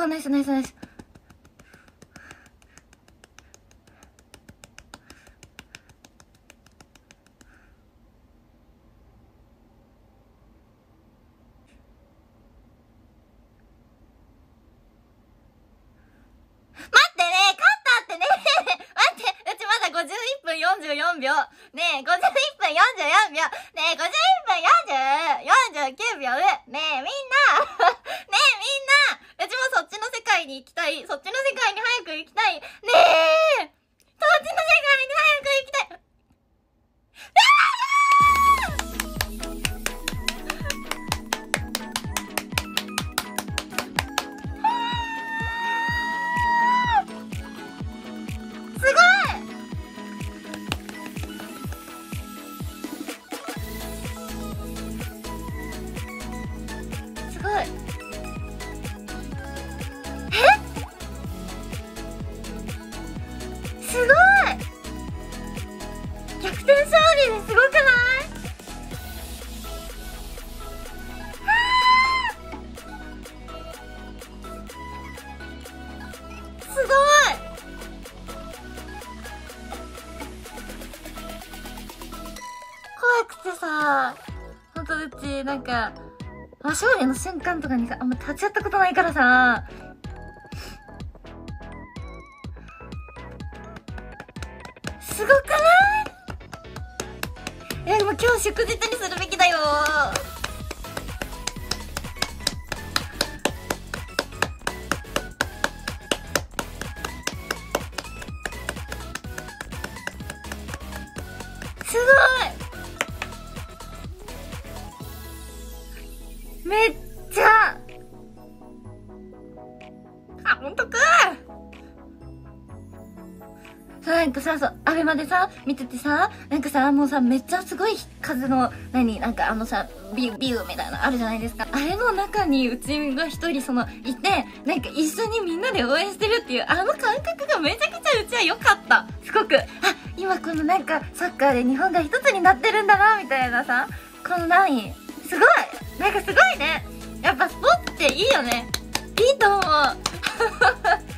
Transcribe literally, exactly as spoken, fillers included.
ー、ナイスナイスナイス。待ってね、勝ったってね。待って、うちまだごじゅういっぷんよんじゅうよんびょう。ねえ、ごじゅういっぷんよんじゅうよんびょう。ねえ、ごじゅういっぷんよんじゅう、よんじゅうきゅうびょう。ねえ、みんな。ねえ、みんな。うちもそっちの世界に行きたい。そっちの世界に早く行きたい。ねえ、そっちの世界に早く行きたい。すごい。え？すごい！逆転勝利ですごくない？すごい！怖くてさ、ほんとうちなんか勝利の瞬間とかにさ、あんま立ち会ったことないからさ、すごくない？いやでも今日祝日にするべきだよ。すごい。めっちゃ、あ、ほんとかー。なんかさ、そう、アベマでさ、見ててさ、なんかさ、もうさ、めっちゃすごい数の、何、なんかあのさ、ビュー、ビューみたいなのあるじゃないですか。あれの中にうちが一人その、いて、なんか一緒にみんなで応援してるっていう、あの感覚がめちゃくちゃうちは良かった。すごく。あ、今このなんか、サッカーで日本が一つになってるんだな、みたいなさ、この何、すごいなんかすごいね。やっぱスポーツっていいよね。いいと思う。